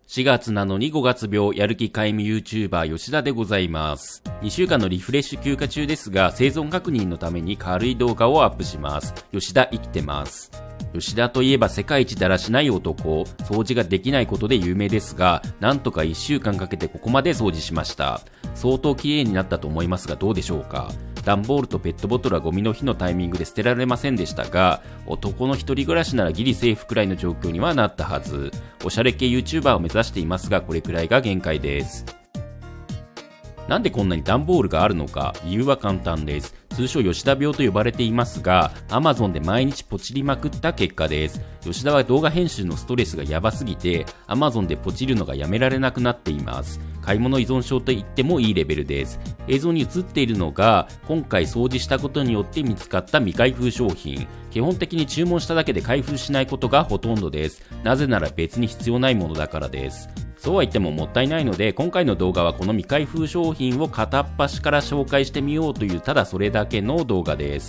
4月なのに5月病、やる気皆無 YouTuber 吉田でございます。2週間のリフレッシュ休暇中ですが、生存確認のために軽い動画をアップします。吉田生きてます。吉田といえば世界一だらしない男、掃除ができないことで有名ですが、なんとか1週間かけてここまで掃除しました。相当綺麗になったと思いますがどうでしょうか。段ボールとペットボトルはゴミの日のタイミングで捨てられませんでしたが、男の一人暮らしならギリセーフくらいの状況にはなったはず。おしゃれ系 YouTuber を目指していますが、これくらいが限界です。なんでこんなに段ボールがあるのか、理由は簡単です。通称吉田病と呼ばれていますが、Amazon で毎日ポチりまくった結果です。吉田は動画編集のストレスがやばすぎて、Amazon でポチるのがやめられなくなっています。買い物依存症と言ってもいいレベルです。映像に映っているのが、今回掃除したことによって見つかった未開封商品。基本的に注文しただけで開封しないことがほとんどです。なぜなら別に必要ないものだからです。そうは言ってももったいないので、今回の動画はこの未開封商品を片っ端から紹介してみようというただそれだけの動画です。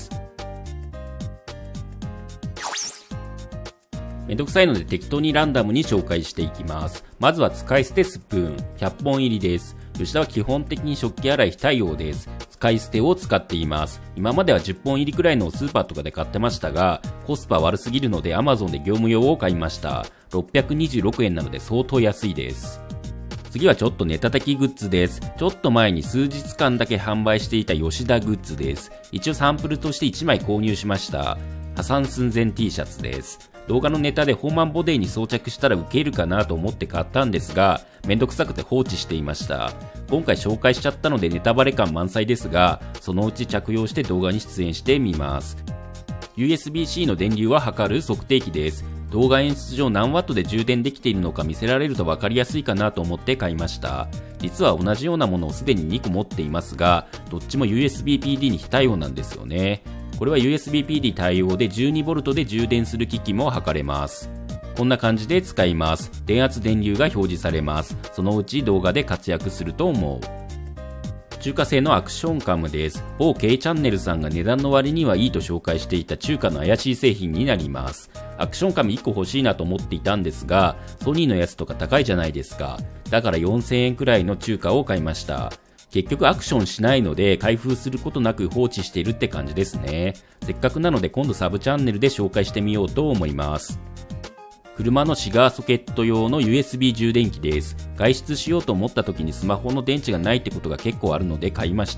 めんどくさいので適当にランダムに紹介していきます。まずは使い捨てスプーン、100本入りです。吉田は基本的に食器洗い非対応です。使い捨てを使っています。今までは10本入りくらいのをスーパーとかで買ってましたが、コスパ悪すぎるので Amazon で業務用を買いました。626円なので相当安いです。次はちょっとネタ的グッズです。ちょっと前に数日間だけ販売していた吉田グッズです。一応サンプルとして1枚購入しました。破産寸前 T シャツです。動画のネタでホーマンボディに装着したらウケるかなと思って買ったんですが、めんどくさくて放置していました。今回紹介しちゃったのでネタバレ感満載ですが、そのうち着用して動画に出演してみます。USB-C の電流は測る測定器です。動画演出上何ワットで充電できているのか見せられると分かりやすいかなと思って買いました。実は同じようなものをすでに2個持っていますが、どっちも USB-PD に非対応なんですよね。これは USB-PD 対応で 12V で充電する機器も測れます。こんな感じで使います。電圧電流が表示されます。そのうち動画で活躍すると思う。中華製のアクションカムです。某 K チャンネルさんが値段の割にはいいと紹介していた中華の怪しい製品になります。アクションカム1個欲しいなと思っていたんですが、ソニーのやつとか高いじゃないですか。だから4000円くらいの中華を買いました。結局アクションしないので開封することなく放置しているって感じですね。せっかくなので今度サブチャンネルで紹介してみようと思います。車のシガーソケット用の USB 充電器です。外出しようと思った時にスマホの電池がないってことが結構あるので買いました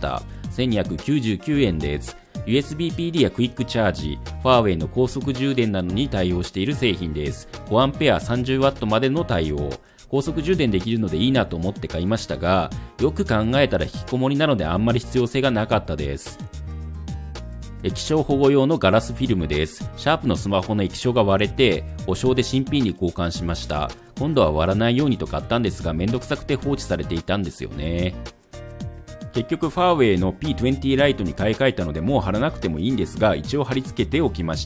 。1299円です。USB-PD やクイックチャージ、ファーウェイの高速充電などに対応している製品です。5A 30W までの対応。高速充電できるのでいいなと思って買いましたが、よく考えたら引きこもりなのであんまり必要性がなかったです。液晶保護用のガラスフィルムです。シャープのスマホの液晶が割れて、保証で新品に交換しました。今度は割らないようにと買ったんですが、めんどくさくて放置されていたんですよね。結局ファーウェイの P20 ライトに買い替えたのでもう貼らなくてもいいんですが、一応貼り付けておきました。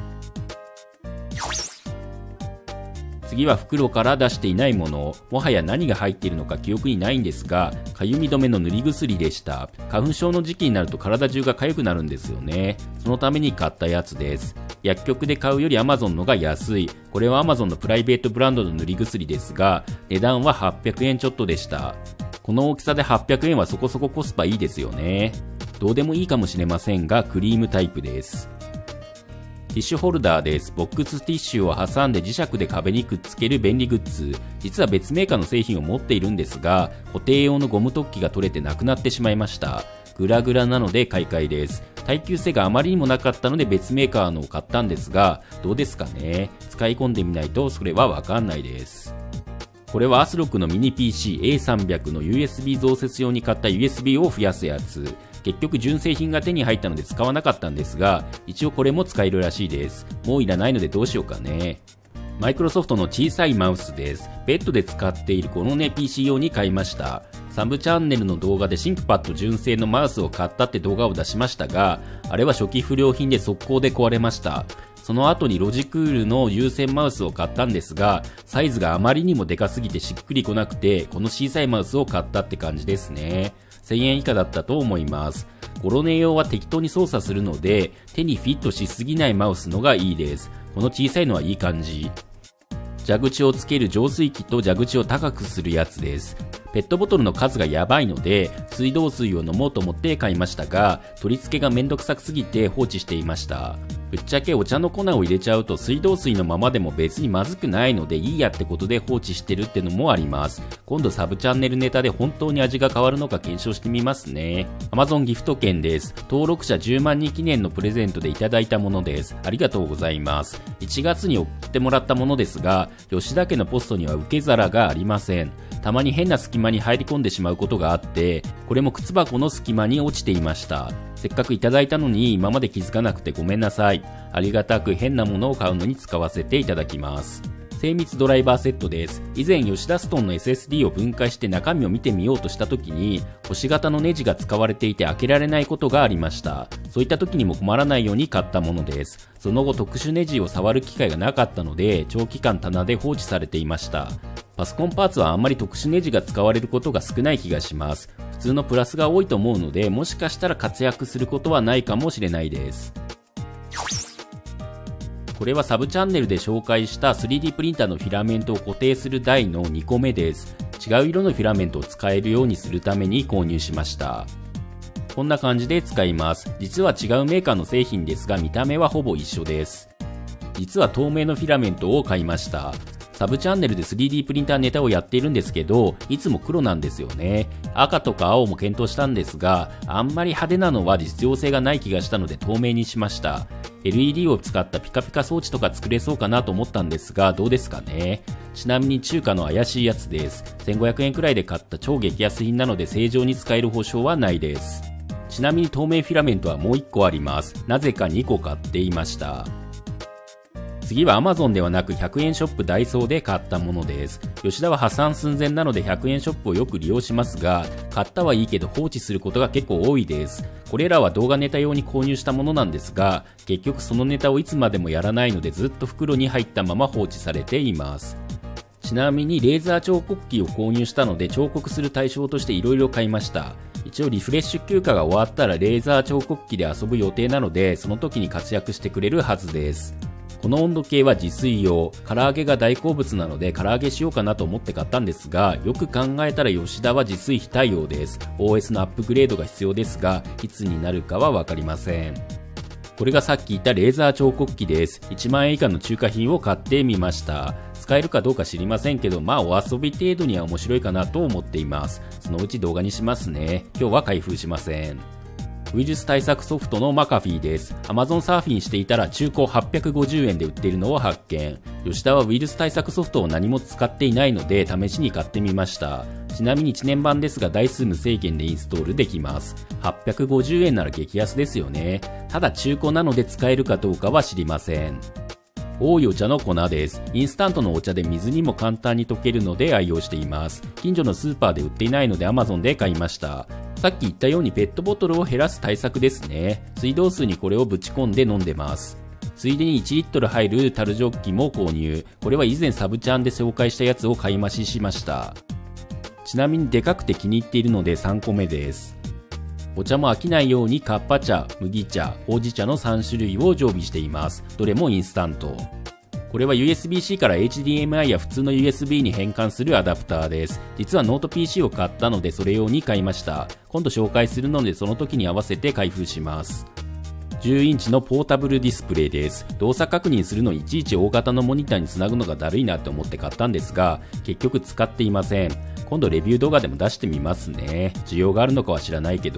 次は袋から出していないもの。もはや何が入っているのか記憶にないんですが、かゆみ止めの塗り薬でした。花粉症の時期になると体中が痒くなるんですよね。そのために買ったやつです。薬局で買うより Amazon のが安い。これは Amazon のプライベートブランドの塗り薬ですが、値段は800円ちょっとでした。この大きさで800円はそこそこコスパいいですよね。どうでもいいかもしれませんが、クリームタイプです。ティッシュホルダーです。ボックスティッシュを挟んで磁石で壁にくっつける便利グッズ。実は別メーカーの製品を持っているんですが、固定用のゴム突起が取れてなくなってしまいました。グラグラなので買い替えです。耐久性があまりにもなかったので別メーカーのを買ったんですが、どうですかね。使い込んでみないとそれはわかんないです。これはアスロックのミニ PC A300 の USB 増設用に買った USB を増やすやつ。結局純正品が手に入ったので使わなかったんですが、一応これも使えるらしいです。もういらないのでどうしようかね。マイクロソフトの小さいマウスです。ベッドで使っているこのね PC 用に買いました。サブチャンネルの動画でシンクパッド純正のマウスを買ったって動画を出しましたが、あれは初期不良品で速攻で壊れました。その後にロジクールの有線マウスを買ったんですが、サイズがあまりにもでかすぎてしっくりこなくて、この小さいマウスを買ったって感じですね。1000円以下だったと思います。ゴロネ用は適当に操作するので、手にフィットしすぎないマウスのがいいです。この小さいのはいい感じ。 蛇口をつける浄水器と蛇口を高くするやつです。ペットボトルの数がやばいので水道水を飲もうと思って買いましたが、取り付けがめんどくさくすぎて放置していました。ぶっちゃけお茶の粉を入れちゃうと水道水のままでも別にまずくないのでいいやってことで放置してるってのもあります。今度サブチャンネルネタで本当に味が変わるのか検証してみますね。Amazon ギフト券です。登録者10万人記念のプレゼントでいただいたものです。ありがとうございます。1月に送ってもらったものですが、吉田家のポストには受け皿がありません。たまに変な隙間に入り込んでしまうことがあって、これも靴箱の隙間に落ちていました。せっかくいただいたのに今まで気づかなくてごめんなさい。ありがたく変なものを買うのに使わせていただきます。精密ドライバーセットです。以前吉田ストーンの SSD を分解して中身を見てみようとした時に星型のネジが使われていて開けられないことがありました。そういった時にも困らないように買ったものです。その後特殊ネジを触る機会がなかったので長期間棚で放置されていました。パソコンパーツはあんまり特殊ネジが使われることが少ない気がします。普通のプラスが多いと思うので、もしかしたら活躍することはないかもしれないです。これはサブチャンネルで紹介した 3D プリンターのフィラメントを固定する台の2個目です。違う色のフィラメントを使えるようにするために購入しました。こんな感じで使います。実は違うメーカーの製品ですが見た目はほぼ一緒です。実は透明のフィラメントを買いました。サブチャンネルで 3D プリンターネタをやっているんですけど、いつも黒なんですよね。赤とか青も検討したんですが、あんまり派手なのは実用性がない気がしたので透明にしました。LED を使ったピカピカ装置とか作れそうかなと思ったんですが、どうですかね。ちなみに中華の怪しいやつです。1500円くらいで買った超激安品なので正常に使える保証はないです。ちなみに透明フィラメントはもう1個あります。なぜか2個買っていました。次は Amazon ではなく100円ショップダイソーで買ったものです。吉田は破産寸前なので100円ショップをよく利用しますが、買ったはいいけど放置することが結構多いです。これらは動画ネタ用に購入したものなんですが、結局そのネタをいつまでもやらないのでずっと袋に入ったまま放置されています。ちなみにレーザー彫刻機を購入したので彫刻する対象として色々買いました。一応リフレッシュ休暇が終わったらレーザー彫刻機で遊ぶ予定なので、その時に活躍してくれるはずです。この温度計は自炊用、唐揚げが大好物なので唐揚げしようかなと思って買ったんですが、よく考えたら吉田は自炊非対応です。OS のアップグレードが必要ですが、いつになるかはわかりません。これがさっき言ったレーザー彫刻機です。1万円以下の中華品を買ってみました。使えるかどうか知りませんけど、まあお遊び程度には面白いかなと思っています。そのうち動画にしますね。今日は開封しません。ウイルス対策ソフトのマカフィーです。Amazon サーフィンしていたら中古850円で売っているのを発見。吉田はウイルス対策ソフトを何も使っていないので試しに買ってみました。ちなみに1年版ですが台数無制限でインストールできます。850円なら激安ですよね。ただ中古なので使えるかどうかは知りません。多いお茶の粉です。インスタントのお茶で水にも簡単に溶けるので愛用しています。近所のスーパーで売っていないので Amazon で買いました。さっき言ったようにペットボトルを減らす対策ですね。水道水にこれをぶち込んで飲んでます。ついでに1リットル入る樽ジョッキも購入。これは以前サブチャンで紹介したやつを買い増ししました。ちなみにでかくて気に入っているので3個目です。お茶も飽きないようにカッパ茶、麦茶、ほうじ茶の3種類を常備しています。どれもインスタント。これは USB-C から HDMI や普通の USB に変換するアダプターです。実はノート PC を買ったのでそれ用に買いました。今度紹介するのでその時に合わせて開封します。10インチのポータブルディスプレイです。動作確認するのにいちいち大型のモニターにつなぐのがだるいなって思って買ったんですが、結局使っていません。今度レビュー動画でも出してみますね。需要があるのかは知らないけど。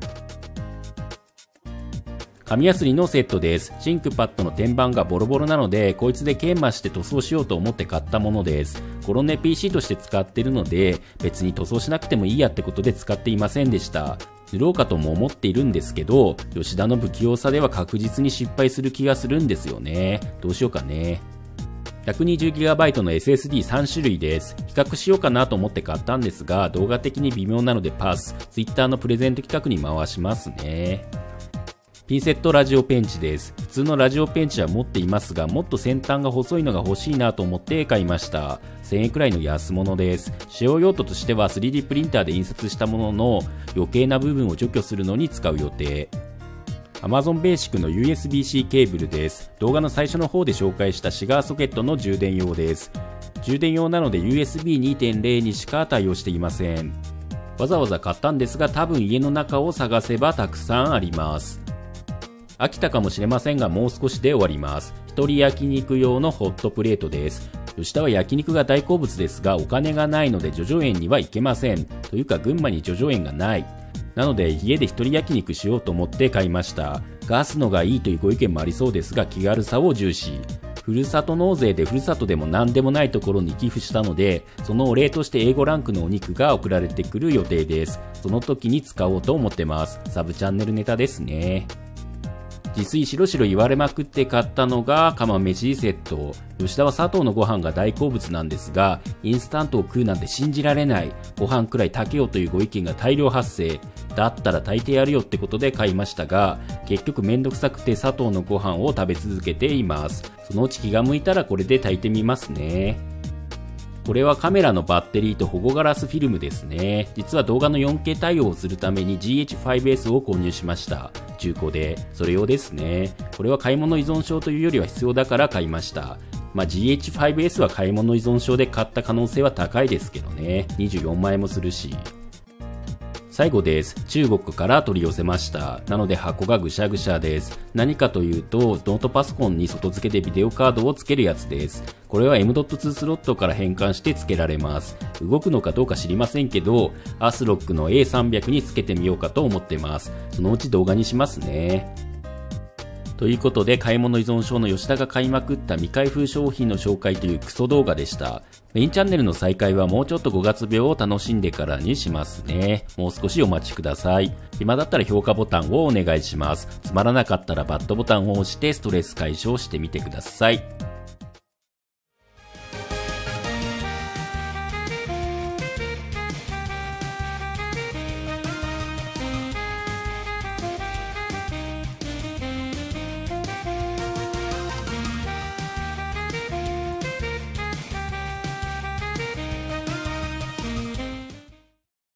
紙やすりのセットです。シンクパッドの天板がボロボロなので、こいつで研磨して塗装しようと思って買ったものです。コロネ PC として使ってるので、別に塗装しなくてもいいやってことで使っていませんでした。塗ろうかとも思っているんですけど、吉田の不器用さでは確実に失敗する気がするんですよね。どうしようかね。120GB の SSD3 種類です。比較しようかなと思って買ったんですが、動画的に微妙なのでパス。Twitter のプレゼント企画に回しますね。ピンセットラジオペンチです。普通のラジオペンチは持っていますが、もっと先端が細いのが欲しいなと思って買いました。1000円くらいの安物です。使用用途としては 3D プリンターで印刷したものの余計な部分を除去するのに使う予定。Amazon ベーシックの USB-C ケーブルです。動画の最初の方で紹介したシガーソケットの充電用です。 充電用なので USB 2.0 にしか対応していません。わざわざ買ったんですが、多分家の中を探せばたくさんあります。飽きたかもしれませんが、もう少しで終わります。一人焼肉用のホットプレートです。吉田は焼肉が大好物ですが、お金がないので叙々苑には行けません。というか群馬に叙々苑がない。なので家で一人焼肉しようと思って買いました。ガスのがいいというご意見もありそうですが、気軽さを重視。ふるさと納税でふるさとでも何でもないところに寄付したので、そのお礼として A5 ランクのお肉が送られてくる予定です。その時に使おうと思ってます。サブチャンネルネタですね。自炊しろしろ言われまくって買ったのが釜飯セット。吉田は砂糖のご飯が大好物なんですが、インスタントを食うなんて信じられない。ご飯くらい炊けよというご意見が大量発生。だったら炊いてやるよってことで買いましたが、結局めんどくさくて砂糖のご飯を食べ続けています。そのうち気が向いたらこれで炊いてみますね。これはカメラのバッテリーと保護ガラスフィルムですね。実は動画の 4K 対応をするために GH5S を購入しました。中古で。それ用ですね。これは買い物依存症というよりは必要だから買いました。GH5S は買い物依存症で買った可能性は高いですけどね。24万円もするし。最後です。中国から取り寄せました。なので箱がぐしゃぐしゃです。何かというと、ノートパソコンに外付けでビデオカードを付けるやつです。これは M.2 スロットから変換して付けられます。動くのかどうか知りませんけど、アスロックの A300 に付けてみようかと思ってます。そのうち動画にしますね。ということで、買い物依存症の吉田が買いまくった未開封商品の紹介というクソ動画でした。メインチャンネルの再開はもうちょっと5月病を楽しんでからにしますね。もう少しお待ちください。暇だったら評価ボタンをお願いします。つまらなかったらバッドボタンを押してストレス解消してみてください。